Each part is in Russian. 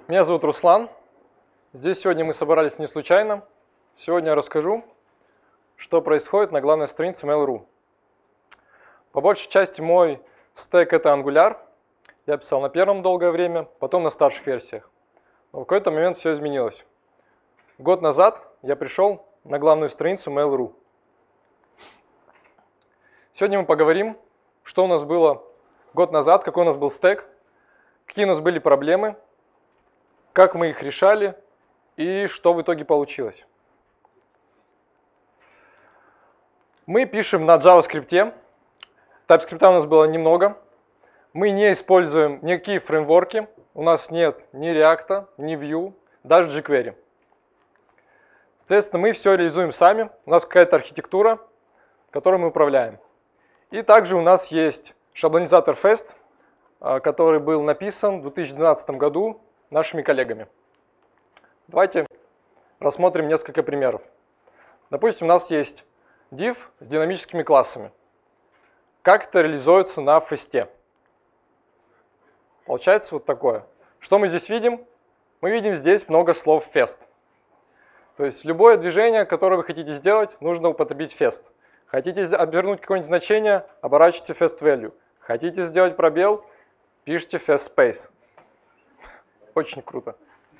Меня зовут Руслан. Здесь сегодня мы собрались не случайно. Сегодня я расскажу, что происходит на главной странице Mail.ru. По большей части мой стек это Angular. Я писал на первом долгое время, потом на старших версиях. Но в какой-то момент все изменилось. Год назад я пришел на главную страницу Mail.ru. Сегодня мы поговорим, что у нас было год назад, какой у нас был стек, какие у нас были проблемы, как мы их решали и что в итоге получилось. Мы пишем на JavaScript. TypeScript у нас было немного. Мы не используем никакие фреймворки. У нас нет ни React, ни Vue, даже jQuery. Соответственно, мы все реализуем сами. У нас какая-то архитектура, которой мы управляем. И также у нас есть шаблонизатор Fast, который был написан в 2012 году нашими коллегами. Давайте рассмотрим несколько примеров. Допустим, у нас есть div с динамическими классами. Как это реализуется на Fast? Получается вот такое. Что мы здесь видим? Мы видим здесь много слов Fast. То есть любое движение, которое вы хотите сделать, нужно употребить Fast. Хотите обернуть какое-нибудь значение, оборачивайте Fast value. Хотите сделать пробел, пишите Fast space. Очень круто.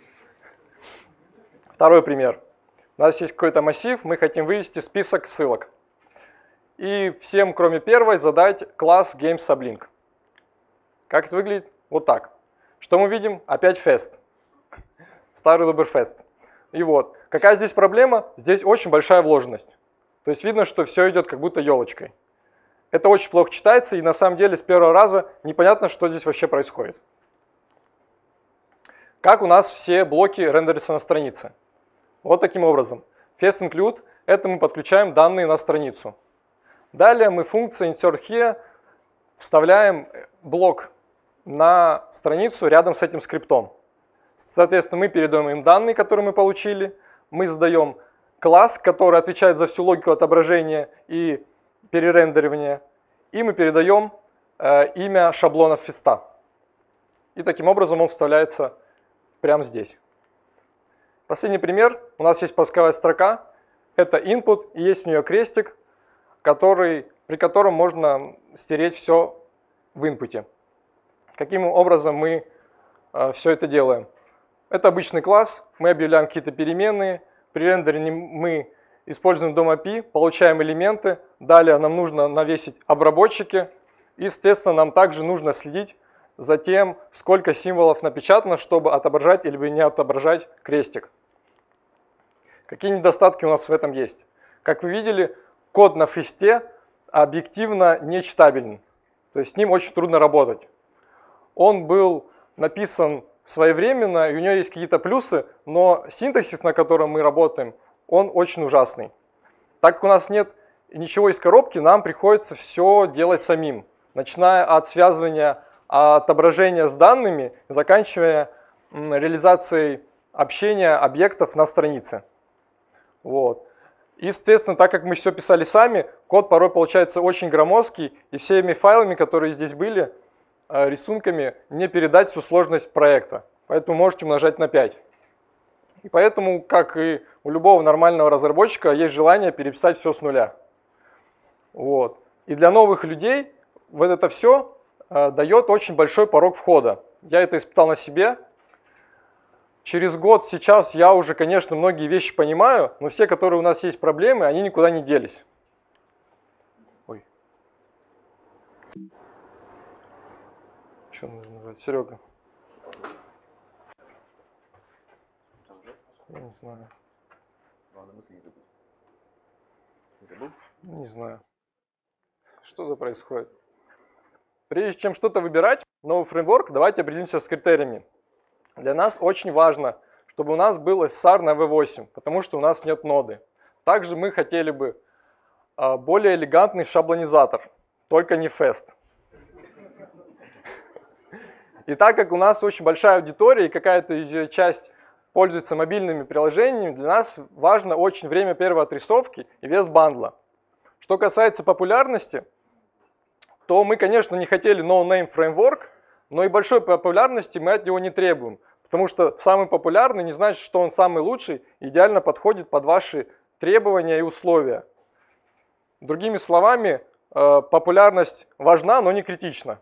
Второй пример. У нас есть какой-то массив, мы хотим вывести список ссылок. И всем, кроме первой, задать класс GameSublink. Как это выглядит? Вот так. Что мы видим? Опять Fast. Старый добрый Fast. И вот. Какая здесь проблема? Здесь очень большая вложенность. То есть видно, что все идет как будто елочкой. Это очень плохо читается, и на самом деле с первого раза непонятно, что здесь вообще происходит. Как у нас все блоки рендерятся на странице? Вот таким образом. Fast include – это мы подключаем данные на страницу. Далее мы функцией insert here вставляем блок на страницу рядом с этим скриптом. Соответственно, мы передаем им данные, которые мы получили. Мы задаем класс, который отвечает за всю логику отображения и перерендеривания. И мы передаем имя шаблонов Fast. И таким образом он вставляется прямо здесь. Последний пример. У нас есть поисковая строка. Это input, и есть у нее крестик, при котором можно стереть все в инпуте. Каким образом мы все это делаем? Это обычный класс. Мы объявляем какие-то переменные. При рендере мы используем DOM-API, получаем элементы. Далее нам нужно навесить обработчики. И, естественно, нам также нужно следить за тем, сколько символов напечатано, чтобы отображать или не отображать крестик. Какие недостатки у нас в этом есть? Как вы видели, код на Fast объективно нечитабелен. То есть с ним очень трудно работать. Он был написан своевременно, и у него есть какие-то плюсы, но синтаксис, на котором мы работаем, он очень ужасный. Так как у нас нет ничего из коробки, нам приходится все делать самим, начиная от связывания отображения с данными, заканчивая реализацией общения объектов на странице. Вот. И, естественно, так как мы все писали сами, код порой получается очень громоздкий, и всеми файлами, которые здесь были, рисунками, не передать всю сложность проекта. Поэтому можете умножать на 5. И поэтому, как и у любого нормального разработчика, есть желание переписать все с нуля. Вот. И для новых людей вот это все дает очень большой порог входа. Я это испытал на себе. Через год сейчас я уже, конечно, многие вещи понимаю, но все, которые у нас есть проблемы, они никуда не делись. Ой. Что нужно нажать? Серега. Я не знаю. Не знаю. Что-то происходит. Прежде чем что-то выбирать, новый фреймворк, давайте определимся с критериями. Для нас очень важно, чтобы у нас был SSR на V8, потому что у нас нет ноды. Также мы хотели бы более элегантный шаблонизатор, только не Fast. И так как у нас очень большая аудитория и какая-то ее часть пользуется мобильными приложениями, для нас важно очень время первой отрисовки и вес бандла. Что касается популярности, то мы, конечно, не хотели no-name framework, но и большой популярности мы от него не требуем, Потому что самый популярный не значит, что он самый лучший, идеально подходит под ваши требования и условия. Другими словами, популярность важна, но не критична.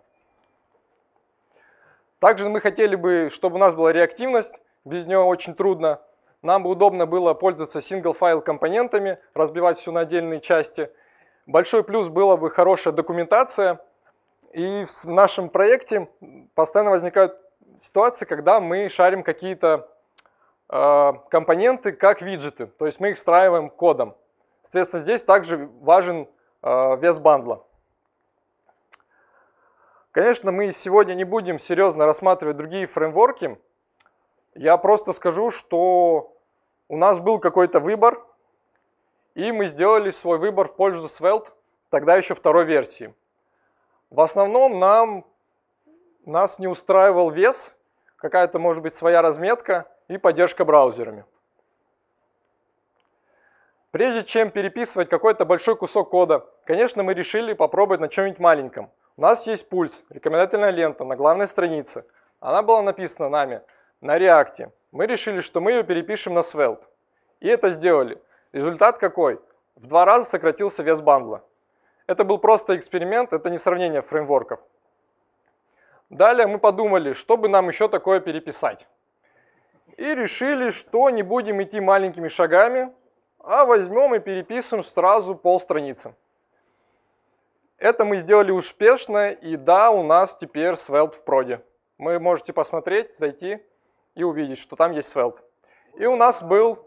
Также мы хотели бы, чтобы у нас была реактивность, без нее очень трудно. Нам бы удобно было пользоваться single-file компонентами, разбивать все на отдельные части. Большой плюс была бы хорошая документация. И в нашем проекте постоянно возникают ситуации, когда мы шарим какие-то компоненты как виджеты. То есть мы их встраиваем кодом. Соответственно, здесь также важен вес бандла. Конечно, мы сегодня не будем серьезно рассматривать другие фреймворки. Я просто скажу, что у нас был какой-то выбор, и мы сделали свой выбор в пользу Svelte, тогда еще второй версии. В основном нас не устраивал вес, какая-то может быть своя разметка и поддержка браузерами. Прежде чем переписывать какой-то большой кусок кода, конечно, мы решили попробовать на чем-нибудь маленьком. У нас есть пульс, рекомендательная лента на главной странице. Она была написана нами на React. Мы решили, что мы ее перепишем на Svelte. И это сделали. Результат какой? В 2 раза сократился вес бандла. Это был просто эксперимент, это не сравнение фреймворков. Далее мы подумали, что бы нам еще такое переписать. И решили, что не будем идти маленькими шагами, а возьмем и переписываем сразу полстраницы. Это мы сделали успешно, и да, у нас теперь Svelte в проде. Вы можете посмотреть, зайти и увидеть, что там есть Svelte. И у нас был...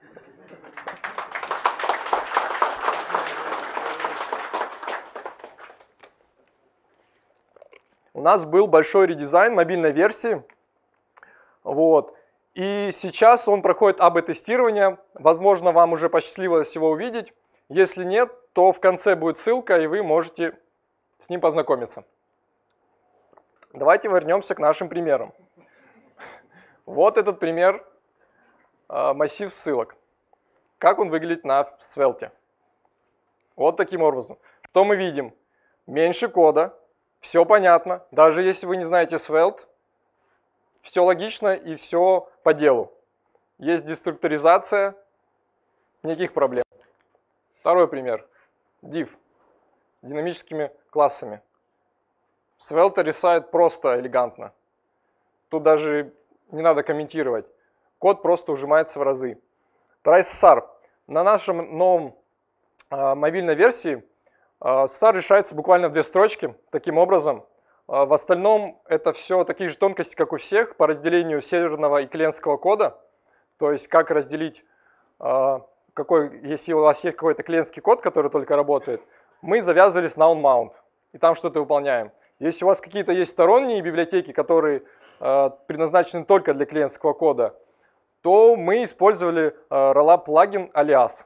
У нас был большой редизайн мобильной версии. Вот. И сейчас он проходит АБ-тестирование. Возможно, вам уже посчастливилось его увидеть. Если нет, то в конце будет ссылка, и вы можете с ним познакомиться. Давайте вернемся к нашим примерам. Вот этот пример, массив ссылок. Как он выглядит на Svelte. Вот таким образом. Что мы видим? Меньше кода, все понятно. Даже если вы не знаете Svelte, все логично и все по делу. Есть деструктуризация, никаких проблем. Второй пример. Div. Динамическими классами. Svelte решает просто элегантно. Тут даже не надо комментировать. Код просто ужимается в разы. Price-SAR. На нашем новом мобильной версии SAR решается буквально в 2 строчки. Таким образом, в остальном это все такие же тонкости, как у всех, по разделению серверного и клиентского кода. То есть как разделить, если у вас есть какой-то клиентский код, который только работает, мы завязывались на onMount и там что-то выполняем. Если у вас какие-то есть сторонние библиотеки, которые предназначены только для клиентского кода, то мы использовали Rollup плагин Alias.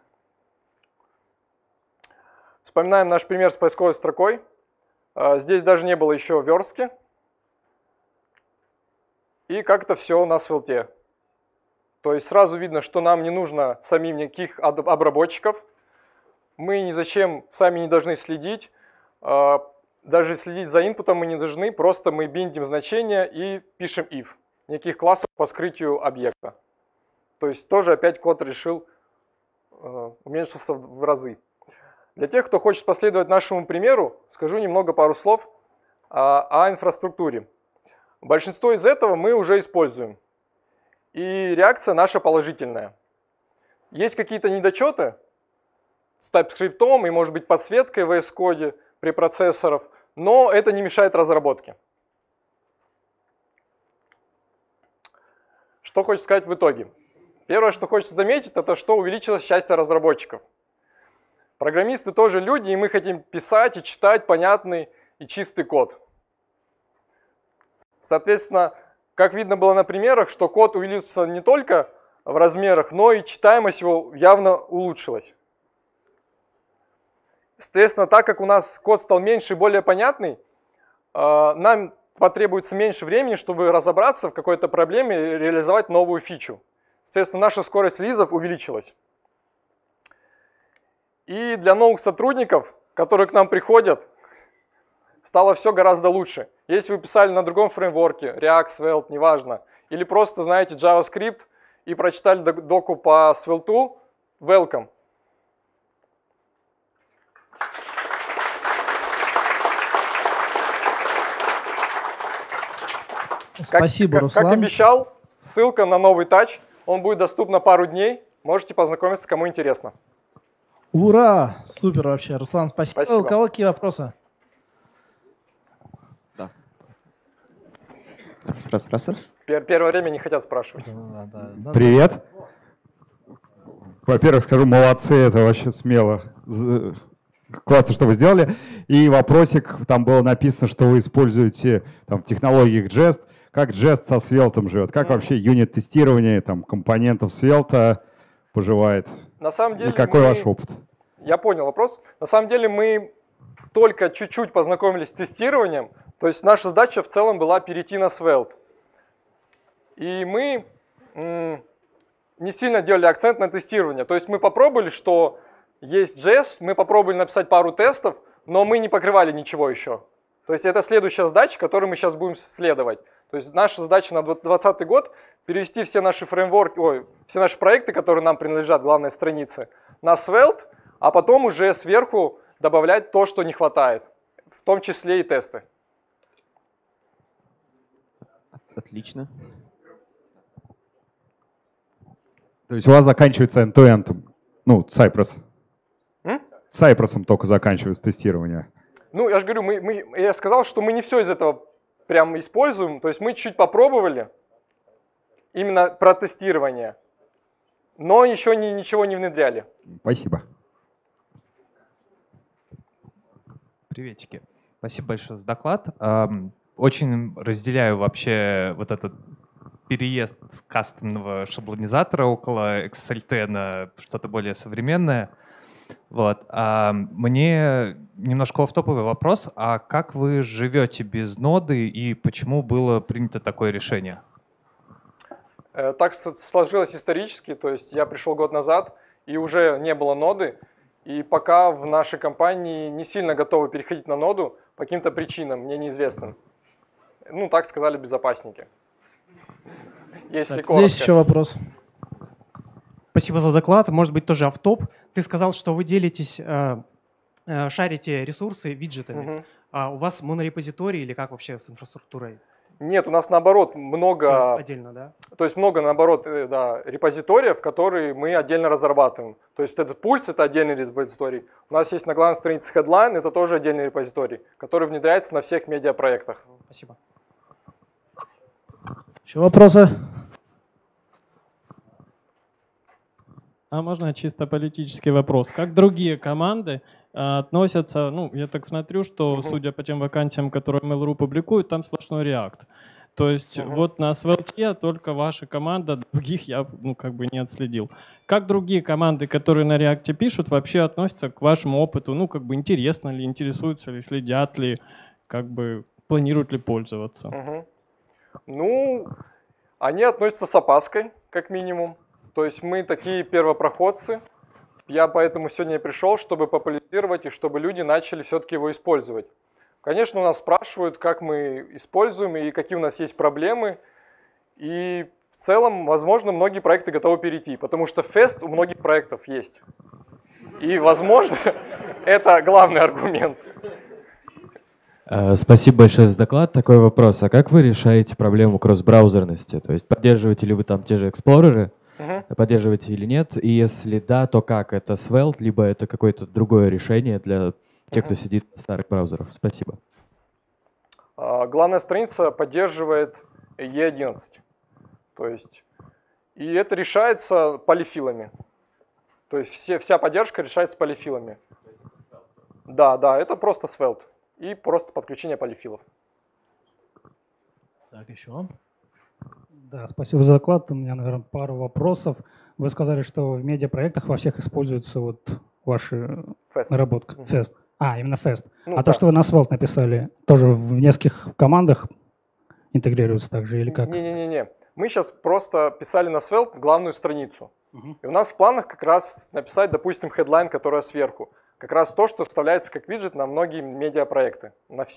Вспоминаем наш пример с поисковой строкой. Здесь даже не было еще верстки. И как это все на Svelte. То есть сразу видно, что нам не нужно самим никаких обработчиков. Мы ни зачем сами не должны следить. Даже следить за инпутом мы не должны. Просто мы биндим значения и пишем if. Никаких классов по скрытию объекта. То есть тоже опять код решил уменьшиться в разы. Для тех, кто хочет последовать нашему примеру, скажу пару слов о инфраструктуре. Большинство из этого мы уже используем. И реакция наша положительная. Есть какие-то недочеты с TypeScript и, может быть, подсветкой в VS Code при процессорах, но это не мешает разработке. Что хочется сказать в итоге? Первое, что хочется заметить, это что увеличилось счастье разработчиков. Программисты тоже люди, и мы хотим писать и читать понятный и чистый код. Соответственно, как видно было на примерах, что код увеличился не только в размерах, но и читаемость его явно улучшилась. Соответственно, так как у нас код стал меньше и более понятный, нам потребуется меньше времени, чтобы разобраться в какой-то проблеме и реализовать новую фичу. Соответственно, наша скорость релизов увеличилась. И для новых сотрудников, которые к нам приходят, стало все гораздо лучше. Если вы писали на другом фреймворке, React, Svelte, неважно, или просто знаете JavaScript и прочитали доку по Svelte, welcome. Спасибо, Руслан. Как обещал, ссылка на новый тач, он будет доступен на пару дней, можете познакомиться, кому интересно. Ура! Супер вообще, Руслан, спасибо. Спасибо. У кого какие вопросы? Да. Раз. Первое время не хотят спрашивать. Да. Привет. Во-первых, скажу, молодцы, это вообще смело. Классно, что вы сделали. И вопросик, там было написано, что вы используете там, в технологиях Jest. Как Jest со Svelte живет? Как вообще юнит-тестирование там, компонентов Svelte поживает? На самом деле и какой ваш опыт? Я понял вопрос. На самом деле мы только чуть-чуть познакомились с тестированием. То есть наша задача в целом была перейти на Svelte. И мы не сильно делали акцент на тестирование. То есть мы попробовали, что есть JS, мы попробовали написать пару тестов, но мы не покрывали ничего еще. То есть это следующая задача, которой мы сейчас будем следовать. То есть наша задача на 2020 год перевести все наши фреймворки, все наши проекты, которые нам принадлежат, главной странице, на Svelte, а потом уже сверху добавлять то, что не хватает, в том числе и тесты. Отлично. То есть у вас заканчивается end-to-end, ну, Cypress. Cypress только заканчивается тестирование. Ну, я же говорю, я сказал, что мы не все из этого прям используем. То есть мы чуть попробовали именно про тестирование, но еще ничего не внедряли. Спасибо. Приветики. Спасибо большое за доклад. Очень разделяю вообще вот этот переезд с кастомного шаблонизатора около XLT на что-то более современное. Вот. Мне немножко офф-топовый вопрос. А как вы живете без ноды и почему было принято такое решение? Так сложилось исторически. То есть я пришел год назад, и уже не было ноды. И пока в нашей компании не сильно готовы переходить на ноду по каким-то причинам, мне неизвестным. Ну, так сказали безопасники. Если Так, коротко. здесь еще вопрос. Спасибо за доклад. Может быть, тоже автоп. Ты сказал, что вы делитесь, шарите ресурсы виджетами. А у вас монорепозиторий или как вообще с инфраструктурой? Нет, у нас наоборот много. Все отдельно, да? То есть много, наоборот, да, репозиториев, которые мы отдельно разрабатываем. То есть этот пульс — это отдельный репозиторий. У нас есть на главной странице Headline, это тоже отдельный репозиторий, который внедряется на всех медиапроектах. Спасибо. Еще вопросы? А можно чисто политический вопрос? Как другие команды относятся, ну, я так смотрю, что, судя по тем вакансиям, которые Mail.ru публикует, там сплошной React. То есть вот на Svelte только ваша команда, других я, ну, как бы не отследил. Как другие команды, которые на React пишут, вообще относятся к вашему опыту? Ну, как бы интересно ли, интересуются ли, следят ли, как бы планируют ли пользоваться? Ну, они относятся с опаской, как минимум. То есть мы такие первопроходцы. Я поэтому сегодня пришел, чтобы популяризировать и чтобы люди начали все-таки его использовать. Конечно, у нас спрашивают, как мы используем и какие у нас есть проблемы. И в целом, возможно, многие проекты готовы перейти, потому что фест у многих проектов есть. И, возможно, это главный аргумент. Спасибо большое за доклад. Такой вопрос. А как вы решаете проблему кросс-браузерности? То есть поддерживаете ли вы там те же эксплореры, поддерживаете или нет? И если да, то как? Это Svelte, либо это какое-то другое решение для тех, кто сидит в старых браузерах? Спасибо. Главная страница поддерживает E11. То есть, и это решается полифилами. То есть вся поддержка решается полифилами. Да, это просто Svelte. И просто подключение полифилов. Так, еще. Да, спасибо за доклад. У меня, наверное, пару вопросов. Вы сказали, что в медиапроектах во всех используется вот ваша наработка. Fest. Именно Fest. Ну, то, что вы на Svelte написали, тоже в нескольких командах интегрируется также или как? Не. Мы сейчас просто писали на Svelte главную страницу. И у нас в планах как раз написать, допустим, headline, которая сверху. Как раз то, что вставляется как виджет на многие медиапроекты, на все.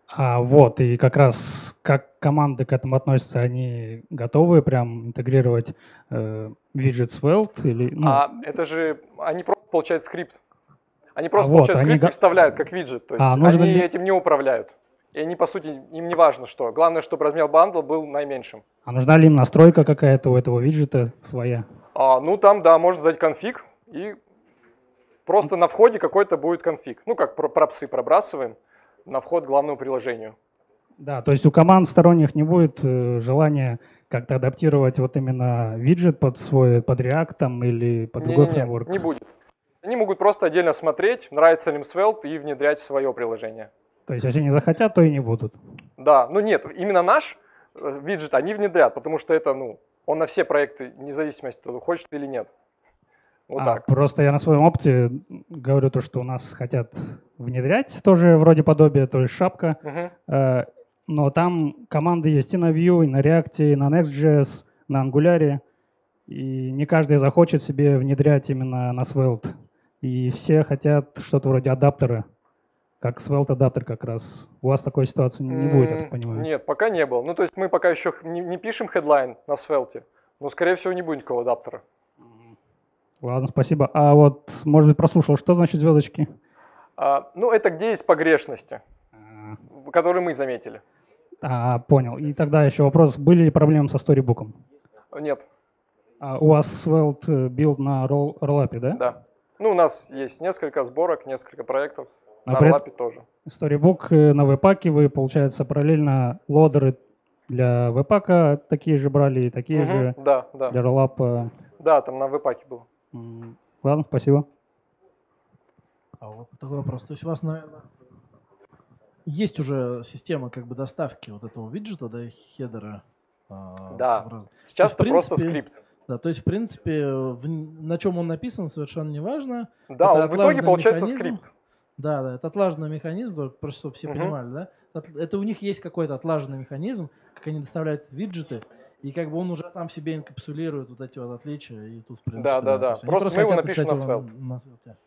Вот, и как раз как команды к этому относятся, они готовы прям интегрировать виджет Svelte? Или, это же, они просто получают скрипт. Они просто получают скрипт и вставляют как виджет. То есть они этим не управляют. И они, по сути, им не важно что. Главное, чтобы размер бандла был наименьшим. А нужна ли им настройка какая-то у этого виджета своя? Ну там, да, можно задать конфиг, и просто на входе какой-то будет конфиг. Ну, как пропсы пробрасываем на вход к главному приложению. Да, то есть у команд сторонних не будет желания как-то адаптировать вот именно виджет под React там, или под другой фреймворк? Не будет. Они могут просто отдельно смотреть, нравится ли им Svelte, и внедрять в свое приложение. То есть если не захотят, то и не будут? Да, нет, именно наш виджет они внедрят, потому что это, он на все проекты, вне зависимости, хочет или нет. Вот так. Просто я на своем опыте говорю то, что у нас хотят внедрять тоже вроде подобие, то есть шапка, но там команды есть и на Vue, и на React, и на Next.js, на Angular, и не каждый захочет себе внедрять именно на Svelte. И все хотят что-то вроде адаптера, как Svelte адаптер как раз. У вас такой ситуации не будет, я так понимаю? Нет, пока не было. То есть мы пока еще не пишем headline на Svelte, но, скорее всего, не будет никакого адаптера. Ладно, спасибо. А вот, может быть, прослушал, что значит звездочки? Это где есть погрешности, которые мы заметили. Понял. И тогда еще вопрос, были ли проблемы со сторибуком? Нет. У вас Svelte билд на Rollup, да? Да. У нас есть несколько сборок, несколько проектов. На при Rollup тоже. Storybook на веб-паке вы, получается, параллельно лодеры для веб-пака такие же брали, и такие же для Rollup. Да, там на веб-паке был. Ладно, спасибо. Вот такой вопрос. То есть у вас, наверное, есть уже система доставки вот этого виджета, да, хедера? Да, сейчас это просто скрипт. Да, то есть, в принципе, на чем он написан, совершенно не важно. Да, он в итоге получается скрипт. Да, это отлаженный механизм, просто чтобы все понимали, да? Это у них есть какой-то отлаженный механизм, как они доставляют виджеты, и он уже там себе инкапсулирует вот эти вот отличия, и тут, в принципе... Да. Просто мы его напишем на Svelte.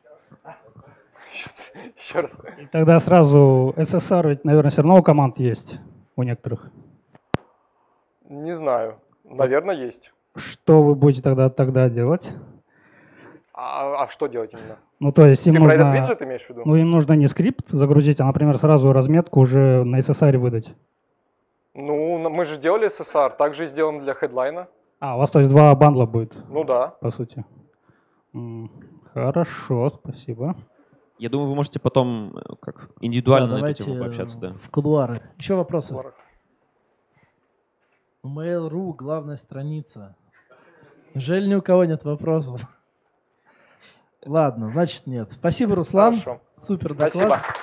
Еще раз. И тогда сразу SSR ведь, наверное, все равно у команд есть, у некоторых. Не знаю. Наверное, есть. Что вы будете тогда делать? Что делать именно? То есть им нужно... Про этот виджет имеешь в виду? Им нужно не скрипт загрузить, а, например, сразу разметку уже на SSR выдать. Мы же делали SSR, также и сделано для хедлайна. У вас, то есть, два бандла будет? Да. По сути. Хорошо, спасибо. Я думаю, вы можете потом индивидуально на эту тему пообщаться. Да. В кулуары. Еще вопросы? Mail.ru, главная страница. Неужели ни у кого нет вопросов? Ладно, значит нет. Спасибо, Руслан. Хорошо. Супер доклад. Спасибо.